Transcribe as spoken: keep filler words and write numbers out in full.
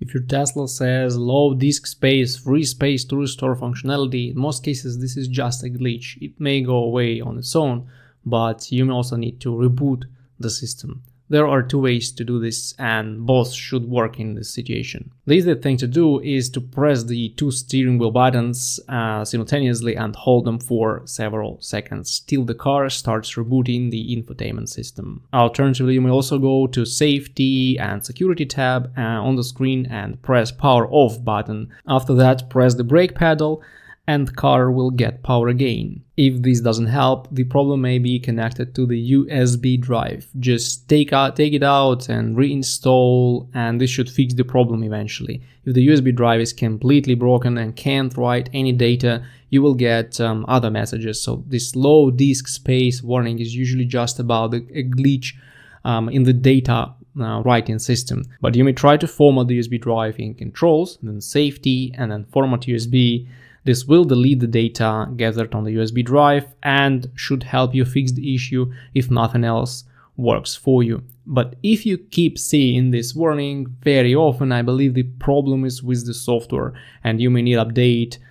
If your Tesla says low disk space, free space to restore functionality, in most cases this is just a glitch. It may go away on its own, but you may also need to reboot the system. There are two ways to do this, and both should work in this situation. The easy thing to do is to press the two steering wheel buttons uh, simultaneously and hold them for several seconds till the car starts rebooting the infotainment system. Alternatively, you may also go to Safety and Security tab uh, on the screen and press Power Off button. After that, press the brake pedal and the car will get power again. If this doesn't help, the problem may be connected to the U S B drive. Just take, out, take it out and reinstall, and this should fix the problem eventually. If the U S B drive is completely broken and can't write any data, you will get um, other messages. So this low disk space warning is usually just about a, a glitch um, in the data Uh, writing system. But you may try to format the U S B drive in Controls, then Safety, and then Format U S B. This will delete the data gathered on the U S B drive and should help you fix the issue if nothing else works for you. But if you keep seeing this warning very often, I believe the problem is with the software and you may need to update